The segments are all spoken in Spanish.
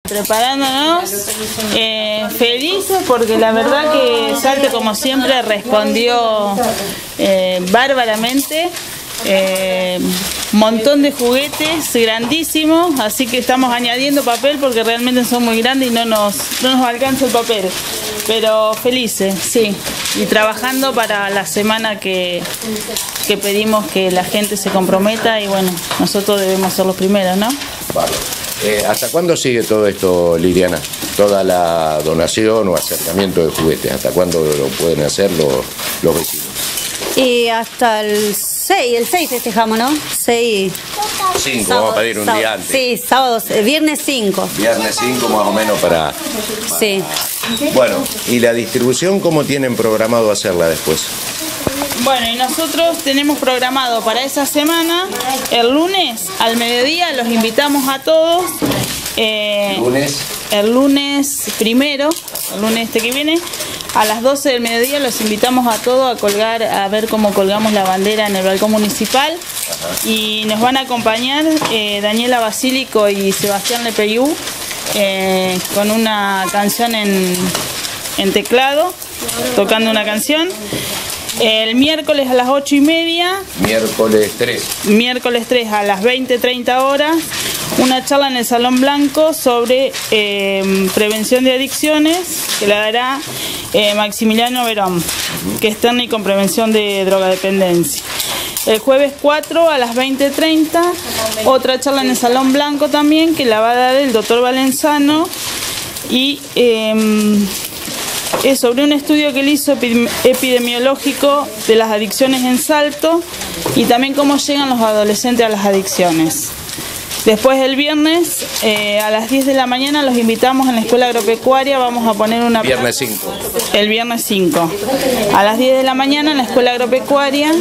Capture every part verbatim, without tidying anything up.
preparándonos, eh, felices porque la verdad que Salto, como siempre, respondió eh, bárbaramente. Eh, montón de juguetes grandísimos, así que estamos añadiendo papel porque realmente son muy grandes y no nos, no nos alcanza el papel, pero felices, sí, y trabajando para la semana que, que pedimos que la gente se comprometa y bueno, nosotros debemos ser los primeros, ¿no? Vale. Eh, ¿Hasta cuándo sigue todo esto, Liliana? Toda la donación o acercamiento de juguetes, ¿hasta cuándo lo pueden hacer los, los vecinos? Y hasta el seis, el seis festejamos, ¿no? seis. cinco, Sábado, vamos a pedir un sábado, día antes. Sí, sábado, viernes cinco. Viernes cinco más o menos para, para... Sí. Bueno, ¿y la distribución cómo tienen programado hacerla después? Bueno, y nosotros tenemos programado para esa semana, el lunes al mediodía, los invitamos a todos. Eh, ¿Lunes? El lunes primero, el lunes este que viene, a las doce del mediodía los invitamos a todos a colgar, a ver cómo colgamos la bandera en el balcón municipal. Ajá. Y nos van a acompañar eh, Daniela Basílico y Sebastián Lepeyú eh, con una canción en, en teclado, tocando una canción. El miércoles a las ocho y media. Miércoles tres. Miércoles tres a las veinte treinta horas. Una charla en el Salón Blanco sobre eh, prevención de adicciones que la dará eh, Maximiliano Verón, uh-huh. que es técnico en prevención de drogadependencia. El jueves cuatro a las veinte treinta, otra charla en el Salón Blanco también que la va a dar el doctor Valenzano y eh, es sobre un estudio que él hizo epidemiológico de las adicciones en Salto y también cómo llegan los adolescentes a las adicciones. Después el viernes eh, a las diez de la mañana los invitamos en la Escuela Agropecuaria, vamos a poner una... Viernes cinco. El viernes cinco. A las diez de la mañana en la Escuela Agropecuaria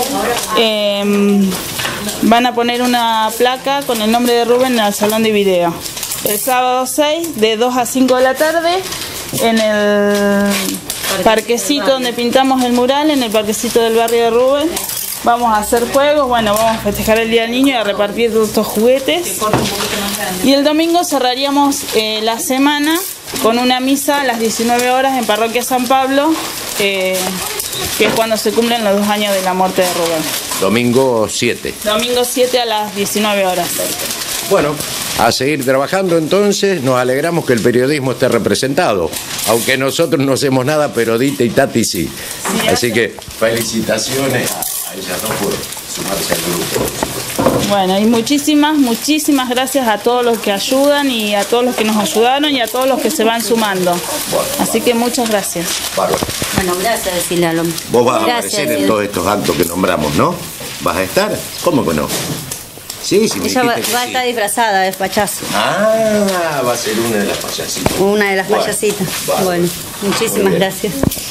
eh, van a poner una placa con el nombre de Rubén en el salón de video. El sábado seis de dos a cinco de la tarde en el parquecito donde pintamos el mural, en el parquecito del barrio de Rubén. Vamos a hacer juegos, bueno, vamos a festejar el Día del Niño y a repartir todos estos juguetes. Y el domingo cerraríamos eh, la semana con una misa a las diecinueve horas en Parroquia San Pablo, eh, que es cuando se cumplen los dos años de la muerte de Rubén. Domingo siete. Domingo siete a las diecinueve horas. Bueno, a seguir trabajando entonces, nos alegramos que el periodismo esté representado, aunque nosotros no hacemos nada, pero Dita y Tati sí. sí Así que felicitaciones a ellas dos por sumarse al grupo. Bueno, y muchísimas, muchísimas gracias a todos los que ayudan y a todos los que nos ayudaron y a todos los que se van sumando. Bueno, Así que muchas gracias. Bárbaro. Bueno, gracias, decirle a lo... Vos vas gracias, a aparecer decirle. en todos estos actos que nombramos, ¿no? ¿Vas a estar? ¿Cómo que no? Sí, sí, me Ella va, dijiste que va a sí. estar disfrazada de payaso. Ah, va a ser una de las payasitas. Una de las Bueno, payasitas. vale. Bueno, muchísimas Muy bien. gracias.